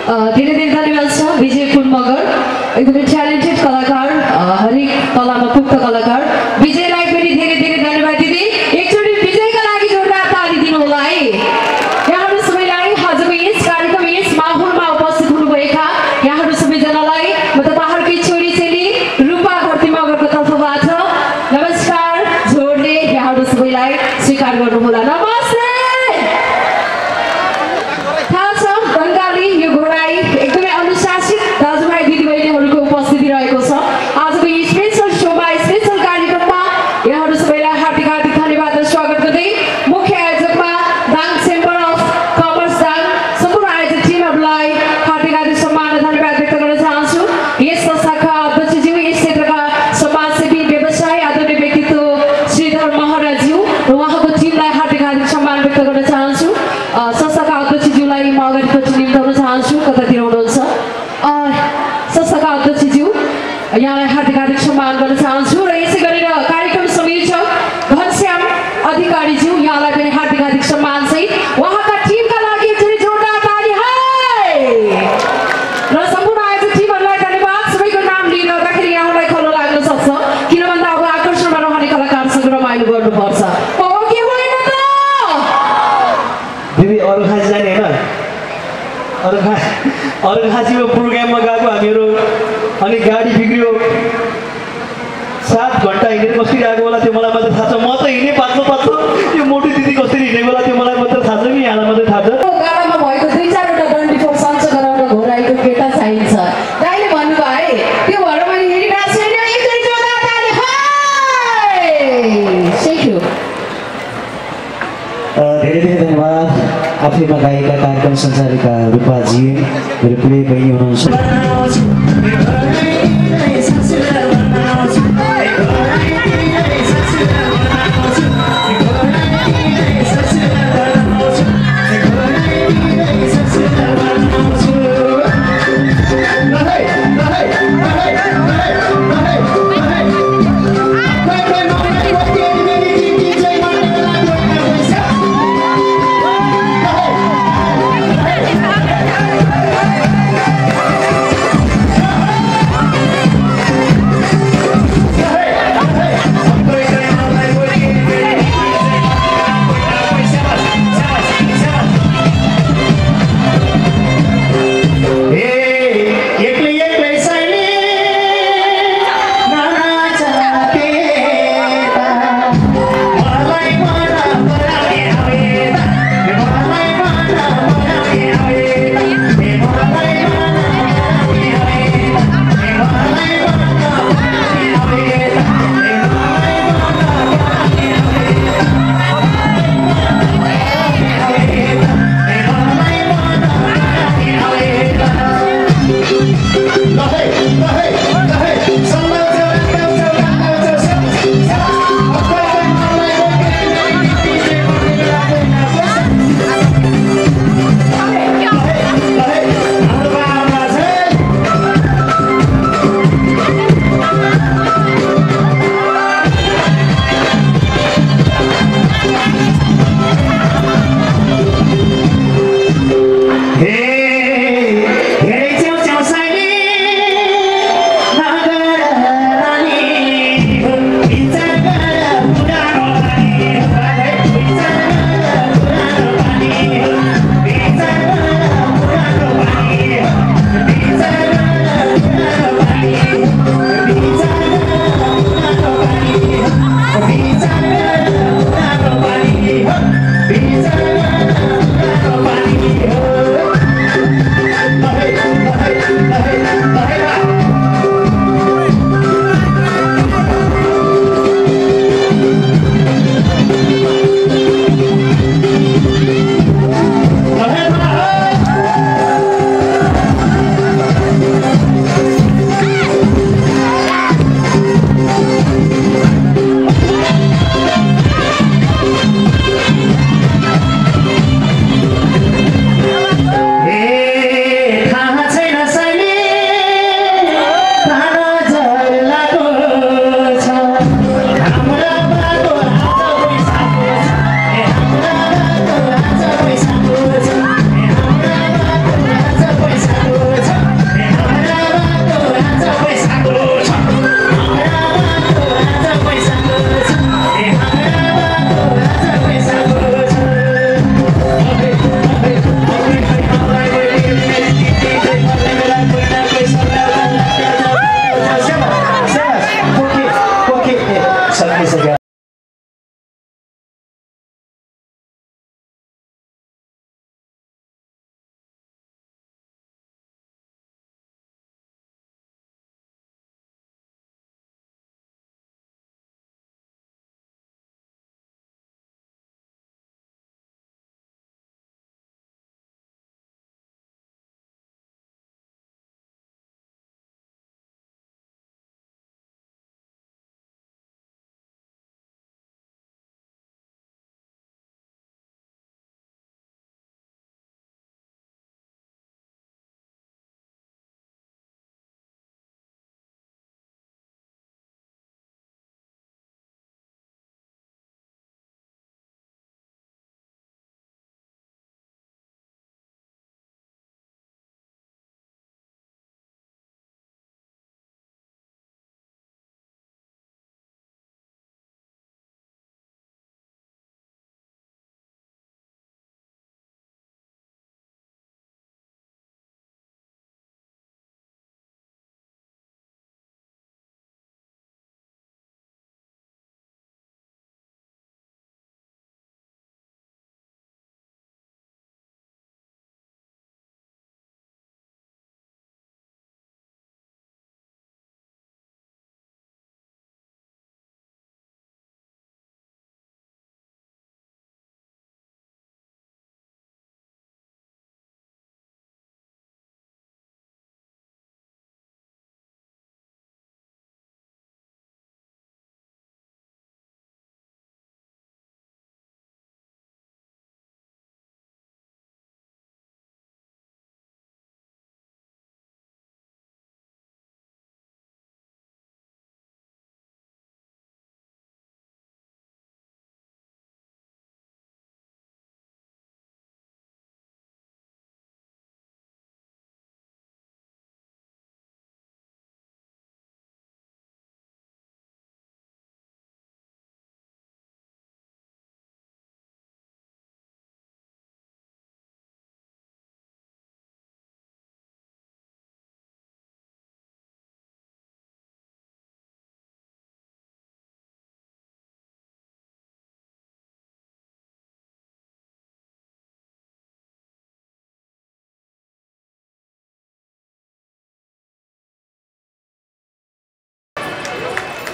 धेरै धेरै धन्यवाद छ विजय कुल मगर एकदमै ट्यालेन्टेड कलाकार हरेक कलामा पुख्त कलाकार विजयलाई पनि धेरै धेरै धन्यवाद दिदी एकचोटि विजयका लागि जोरदार ताली दिनु होला है यहाँहरु सबैलाई आजको यस कार्यक्रम यस माहौलमा उपस्थित हुनुभएका यहाँहरु सबैजनालाई म तपाईहरुकै छोरी चेली रूपा घरती मगरको तर्फबाट नमस्कार जोडले यहाँहरु सबैलाई स्वीकार गर्नु होला नमस्ते एकदमै अनुशासित दाजुभाइ दिदीबहिनीहरूको उपस्थिति रहेको छ आजको यो स्पेशल शोमा स्पेशल कार्यक्रममा यहाँहरू सबैलाई हार्दिक हार्दिक धन्यवाद र स्वागत गर्दै मुख्य आयोजकमा Dang chamber of commerce Dang सम्पूर्ण आयोजक टिमहरूलाई हार्दिक हार्दिक सम्मान र धन्यवाद व्यक्त गर्न चाहन्छु यस संस्थाका अध्यक्षज्यू यस क्षेत्रका समाजसेवी व्यवसायी आदरणीय व्यक्तित्व श्रीधर महराज्यू र उहाँको टिमलाई हार्दिक हार्दिक सम्मान व्यक्त गर्न चाहन्छु संस्थाका अध्यक्षज्यूलाई म अगाडिपट्टि निम्ताउन चाहन्छु कतातिर हुनुहुन्छ संस्थाका अध्यक्षज्यू यहाँलाई हार्दिक हार्दिक सम्मान गर्न चाहन्छु र यसै गरेर कार्यक्रम संयोजक घनश्याम अधिकारीज्यू यहाँलाई पनि हार्दिक हार्दिक सम्मान चाहिँ उहाँका टिमका लागि एकचोटि जोरदार ताली है र सम्पूर्ण आयोजक टिमहरूलाई धन्यवाद सबैको नाम लिँदाखेरि यहाँलाई खल्लो लाग्न सक्छ किन भन्दा अब आकर्षणमा रहने कलाकारसँग रमाइलो गर्नुपर्छ हो के होइन त दिदी अरू खाजी जाने होइन अरू खाजीको प्रोग्राममा गएको हामीहरू अनि गाडी बिग्रियो 7 घन्टा हिँडेर कसरी गएको होला त्यो मलाई मात्रै थाहा छ म त हिँडेँ पात्लो पात्लो यो मोटो दिदी कसरी हिँडेको होला त्यो मलाई मात्रै थाहा छ कि यहाँलाई मात्रै थाहा छ गाडामा भएको 2-4वटा डन्डी फोर सन्चो गराउन घोराएको केटा चाहिन्छ दाइले भन्नुभयो है त्यो भएर मैले हेरिरहेको छु एकचोटि जोरदार ताली हाय थ्याङ्क यू धेरै धेरै धन्यवाद आफैमा गाएका कार्यक्रम सञ्चालिका रूपाजी मेरो प्रिय बहिनी हुनुहुन्छ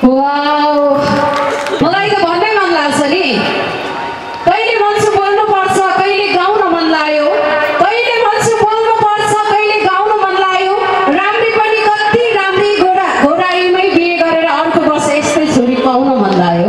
वाउ मलाई त भन्नै मन लाग्छ नि कहिले मान्छे बोल्नु पर्छ कहिले गाउन मन लाग्यो कहिले मान्छे बोल्नु पर्छ कहिले गाउन मन लाग्यो राम्री पनि कति राम्री घोडाईमै बिहे गरेर अर्को वर्ष यस्तै छोरी पाउन मन लाग्यो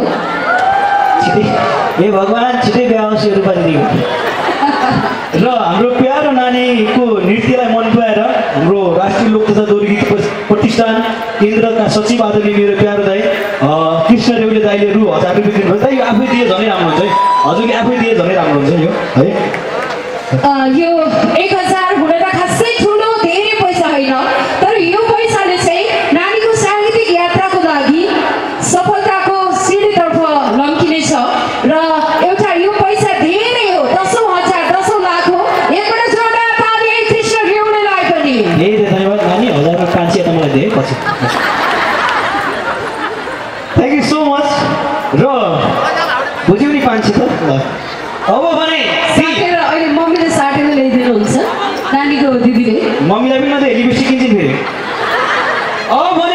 ए भगवान् छिटै बिहाउँछ रूपादिदी र हाम्रो प्यारो नानीको नृत्यलाई मन पराएर हाम्रो राष्ट्रिय लोक तथा लोकगीत प्रतिष्ठान केन्द्रका सचिव आदरणीय मेरो प्यारो दाइ कृष्ण रेउले दाइले रु 1000 रुपियाँ दिनुभयो दाइ यो आफै दिए झनै राम्रो हुन्छ है हजुरले आफै दिए झनै राम्रो हुन्छ यो है यो 1000 हुँदा खासै ठुलो धेरै पैसा होइन तर यो पैसाले चाहिँ नानीको साङ्गीतिक यात्राको लागि सफलताको सिँढीतर्फ लम्किनेछ र एउटा यो पैसा धेरै हो 10,000 लाख हो एकपल्ट जोरदार ताली कृष्ण रेउलेलाई पनि धेरै धन्यवाद नानी 1500 त मलाई दिए पछि थ्याङ्क यू सो मच र बुझ्यौ नि 500 त ल अब भने साटेर अहिले मम्मीले साटेर ल्याइदिनुहुन्छ नानीको दिदीले मम्मीलाई पनि मात्रै हेलिको सिकिन्छ फेरि अब